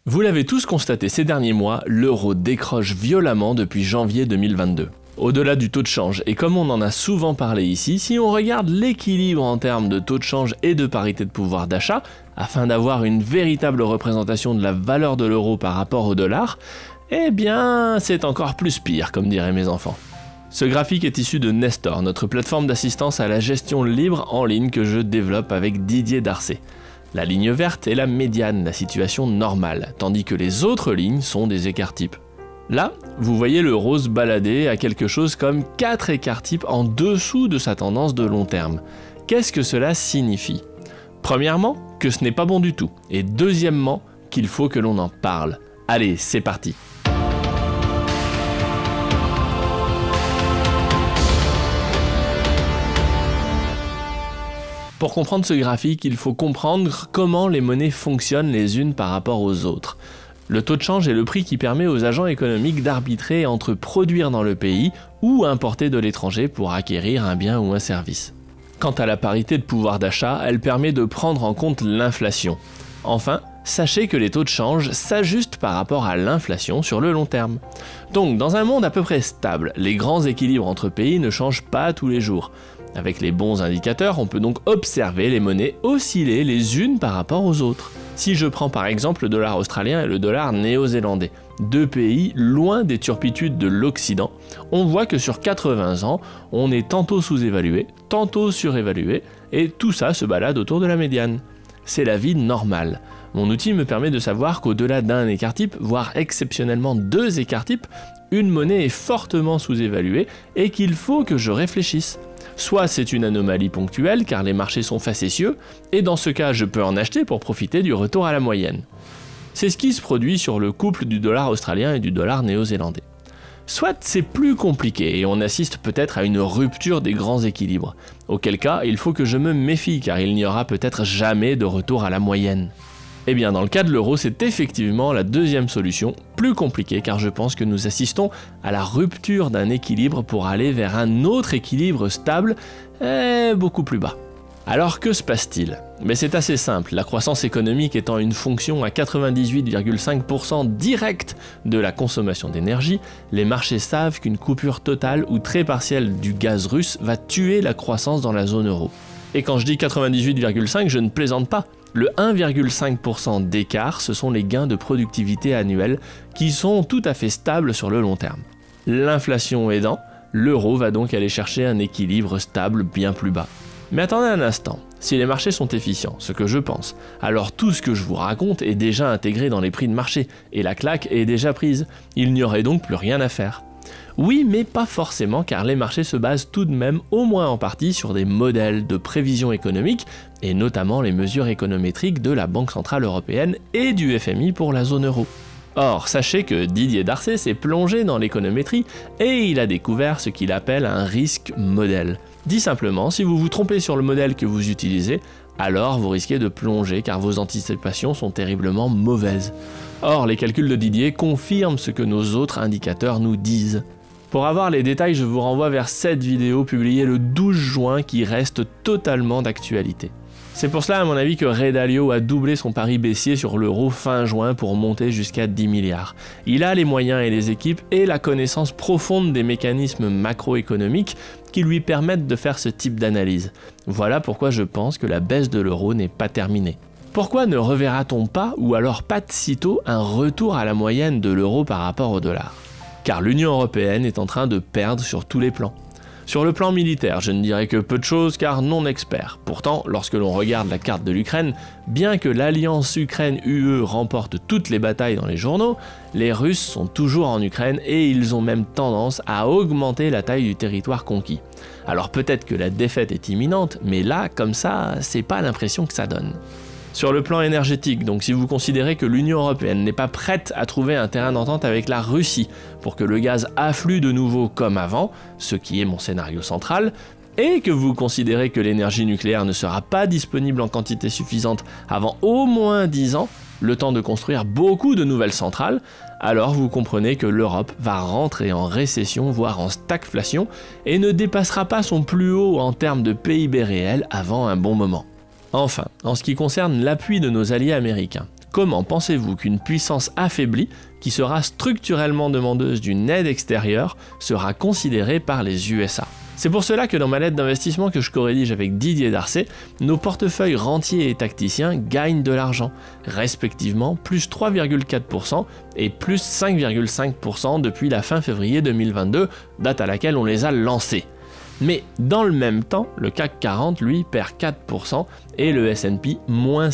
Vous l'avez tous constaté ces derniers mois, l'euro décroche violemment depuis janvier 2022. Au-delà du taux de change, et comme on en a souvent parlé ici, si on regarde l'équilibre en termes de taux de change et de parité de pouvoir d'achat, afin d'avoir une véritable représentation de la valeur de l'euro par rapport au dollar, eh bien c'est encore plus pire, comme diraient mes enfants. Ce graphique est issu de Nestor, notre plateforme d'assistance à la gestion libre en ligne que je développe avec Didier Darcet. La ligne verte est la médiane, la situation normale, tandis que les autres lignes sont des écarts types. Là, vous voyez le rose balader à quelque chose comme 4 écarts types en dessous de sa tendance de long terme. Qu'est-ce que cela signifie? Premièrement, que ce n'est pas bon du tout, et deuxièmement, qu'il faut que l'on en parle. Allez, c'est parti! Pour comprendre ce graphique, il faut comprendre comment les monnaies fonctionnent les unes par rapport aux autres. Le taux de change est le prix qui permet aux agents économiques d'arbitrer entre produire dans le pays ou importer de l'étranger pour acquérir un bien ou un service. Quant à la parité de pouvoir d'achat, elle permet de prendre en compte l'inflation. Enfin, sachez que les taux de change s'ajustent par rapport à l'inflation sur le long terme. Donc, dans un monde à peu près stable, les grands équilibres entre pays ne changent pas tous les jours. Avec les bons indicateurs, on peut donc observer les monnaies osciller les unes par rapport aux autres. Si je prends par exemple le dollar australien et le dollar néo-zélandais, deux pays loin des turpitudes de l'Occident, on voit que sur 80 ans, on est tantôt sous-évalué, tantôt surévalué, et tout ça se balade autour de la médiane. C'est la vie normale. Mon outil me permet de savoir qu'au-delà d'un écart type, voire exceptionnellement 2 écarts types, une monnaie est fortement sous-évaluée et qu'il faut que je réfléchisse. Soit c'est une anomalie ponctuelle car les marchés sont facétieux, et dans ce cas je peux en acheter pour profiter du retour à la moyenne. C'est ce qui se produit sur le couple du dollar australien et du dollar néo-zélandais. Soit c'est plus compliqué et on assiste peut-être à une rupture des grands équilibres, auquel cas il faut que je me méfie car il n'y aura peut-être jamais de retour à la moyenne. Eh bien dans le cas de l'euro, c'est effectivement la deuxième solution, plus compliquée car je pense que nous assistons à la rupture d'un équilibre pour aller vers un autre équilibre stable et beaucoup plus bas. Alors que se passe-t-il? Mais c'est assez simple, la croissance économique étant une fonction à 98,5% directe de la consommation d'énergie, les marchés savent qu'une coupure totale ou très partielle du gaz russe va tuer la croissance dans la zone euro. Et quand je dis 98,5, je ne plaisante pas. Le 1,5% d'écart, ce sont les gains de productivité annuels qui sont tout à fait stables sur le long terme. L'inflation aidant, l'euro va donc aller chercher un équilibre stable bien plus bas. Mais attendez un instant, si les marchés sont efficients, ce que je pense, alors tout ce que je vous raconte est déjà intégré dans les prix de marché, et la claque est déjà prise. Il n'y aurait donc plus rien à faire. Oui, mais pas forcément, car les marchés se basent tout de même, au moins en partie, sur des modèles de prévision économique, et notamment les mesures économétriques de la Banque Centrale Européenne et du FMI pour la zone euro. Or, sachez que Didier Darcet s'est plongé dans l'économétrie et il a découvert ce qu'il appelle un risque modèle. Dit simplement, si vous vous trompez sur le modèle que vous utilisez, alors vous risquez de plonger car vos anticipations sont terriblement mauvaises. Or, les calculs de Didier confirment ce que nos autres indicateurs nous disent. Pour avoir les détails, je vous renvoie vers cette vidéo publiée le 12 juin qui reste totalement d'actualité. C'est pour cela, à mon avis, que Ray Dalio a doublé son pari baissier sur l'euro fin juin pour monter jusqu'à 10 milliards. Il a les moyens et les équipes et la connaissance profonde des mécanismes macroéconomiques qui lui permettent de faire ce type d'analyse. Voilà pourquoi je pense que la baisse de l'euro n'est pas terminée. Pourquoi ne reverra-t-on pas, ou alors pas de sitôt, un retour à la moyenne de l'euro par rapport au dollar? Car l'Union européenne est en train de perdre sur tous les plans. Sur le plan militaire, je ne dirais que peu de choses car non expert. Pourtant, lorsque l'on regarde la carte de l'Ukraine, bien que l'alliance Ukraine-UE remporte toutes les batailles dans les journaux, les Russes sont toujours en Ukraine et ils ont même tendance à augmenter la taille du territoire conquis. Alors peut-être que la défaite est imminente, mais là, comme ça, c'est pas l'impression que ça donne. Sur le plan énergétique, donc si vous considérez que l'Union européenne n'est pas prête à trouver un terrain d'entente avec la Russie pour que le gaz afflue de nouveau comme avant, ce qui est mon scénario central, et que vous considérez que l'énergie nucléaire ne sera pas disponible en quantité suffisante avant au moins 10 ans, le temps de construire beaucoup de nouvelles centrales, alors vous comprenez que l'Europe va rentrer en récession, voire en stagflation, et ne dépassera pas son plus haut en termes de PIB réel avant un bon moment. Enfin, en ce qui concerne l'appui de nos alliés américains, comment pensez-vous qu'une puissance affaiblie, qui sera structurellement demandeuse d'une aide extérieure, sera considérée par les USA? C'est pour cela que dans ma lettre d'investissement que je co-rédige avec Didier Darcet, nos portefeuilles rentiers et tacticiens gagnent de l'argent, respectivement plus 3,4% et plus 5,5% depuis la fin février 2022, date à laquelle on les a lancés. Mais dans le même temps, le CAC 40, lui, perd 4% et le S&P, moins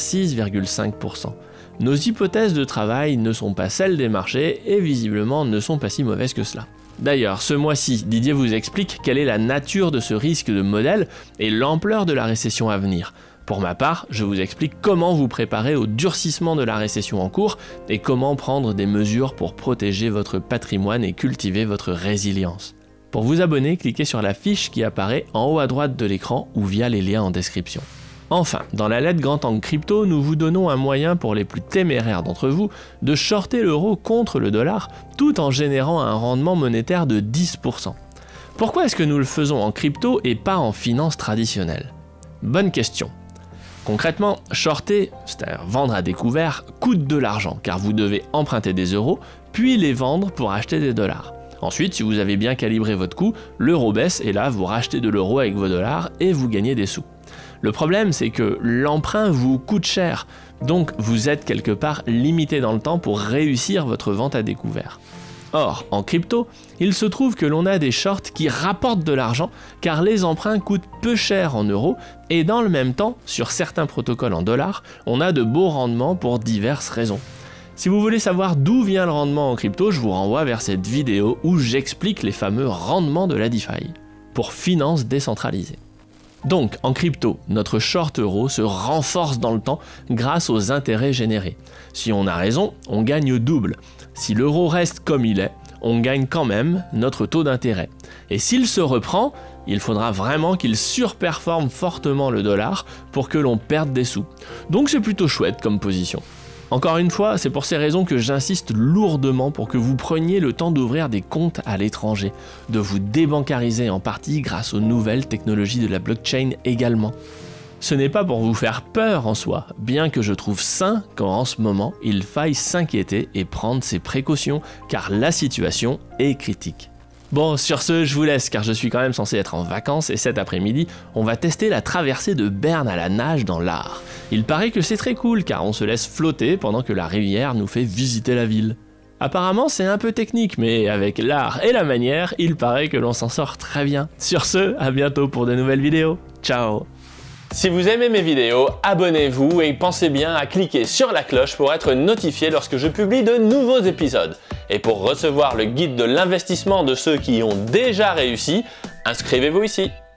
6,5%. Nos hypothèses de travail ne sont pas celles des marchés et visiblement ne sont pas si mauvaises que cela. D'ailleurs, ce mois-ci, Didier vous explique quelle est la nature de ce risque de modèle et l'ampleur de la récession à venir. Pour ma part, je vous explique comment vous préparer au durcissement de la récession en cours et comment prendre des mesures pour protéger votre patrimoine et cultiver votre résilience. Pour vous abonner, cliquez sur la fiche qui apparaît en haut à droite de l'écran ou via les liens en description. Enfin, dans la lettre Grand Angle Crypto, nous vous donnons un moyen pour les plus téméraires d'entre vous de shorter l'euro contre le dollar tout en générant un rendement monétaire de 10%. Pourquoi est-ce que nous le faisons en crypto et pas en finance traditionnelle? Bonne question. Concrètement, shorter, c'est-à-dire vendre à découvert, coûte de l'argent car vous devez emprunter des euros puis les vendre pour acheter des dollars. Ensuite, si vous avez bien calibré votre coût, l'euro baisse et là vous rachetez de l'euro avec vos dollars et vous gagnez des sous. Le problème, c'est que l'emprunt vous coûte cher, donc vous êtes quelque part limité dans le temps pour réussir votre vente à découvert. Or, en crypto, il se trouve que l'on a des shorts qui rapportent de l'argent car les emprunts coûtent peu cher en euros et dans le même temps, sur certains protocoles en dollars, on a de beaux rendements pour diverses raisons. Si vous voulez savoir d'où vient le rendement en crypto, je vous renvoie vers cette vidéo où j'explique les fameux rendements de la DeFi pour finances décentralisées. Donc, en crypto, notre short euro se renforce dans le temps grâce aux intérêts générés. Si on a raison, on gagne double. Si l'euro reste comme il est, on gagne quand même notre taux d'intérêt. Et s'il se reprend, il faudra vraiment qu'il surperforme fortement le dollar pour que l'on perde des sous. Donc c'est plutôt chouette comme position. Encore une fois, c'est pour ces raisons que j'insiste lourdement pour que vous preniez le temps d'ouvrir des comptes à l'étranger, de vous débancariser en partie grâce aux nouvelles technologies de la blockchain également. Ce n'est pas pour vous faire peur en soi, bien que je trouve sain qu'en ce moment, il faille s'inquiéter et prendre ses précautions, car la situation est critique. Bon, sur ce, je vous laisse car je suis quand même censé être en vacances et cet après-midi, on va tester la traversée de Berne à la nage dans l'Ar. Il paraît que c'est très cool car on se laisse flotter pendant que la rivière nous fait visiter la ville. Apparemment, c'est un peu technique, mais avec l'art et la manière, il paraît que l'on s'en sort très bien. Sur ce, à bientôt pour de nouvelles vidéos. Ciao! Si vous aimez mes vidéos, abonnez-vous et pensez bien à cliquer sur la cloche pour être notifié lorsque je publie de nouveaux épisodes. Et pour recevoir le guide de l'investissement de ceux qui y ont déjà réussi, inscrivez-vous ici.